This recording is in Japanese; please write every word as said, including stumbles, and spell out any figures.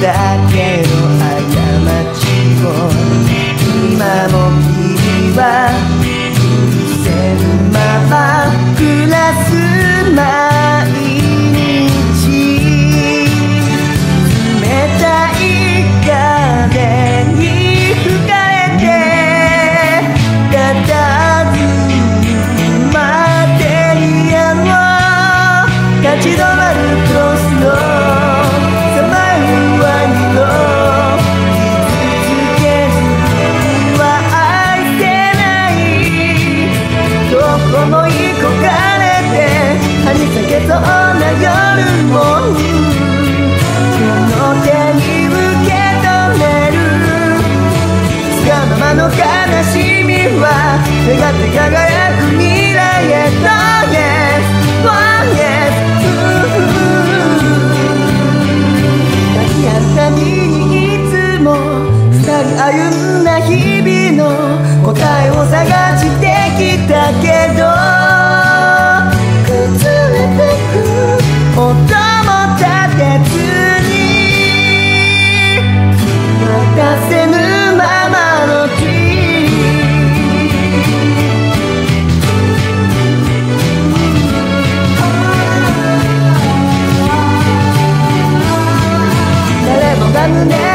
だけの過ちを今も君は許せぬまま暮らす毎日冷たい風に吹かれて佇むマテリアの立ち止まるクロスのさまよわにの傷つけずは愛せないどこもい焦がれて張り裂けそうな夜も手の手に受け止めるつかの間の悲しみは願って輝く未来へと Yes, oh yes 抱き合うたびにいつも二人歩んだ日々の答えを探してきたけど崩れてく音も立てずに渡せぬままの誰もが胸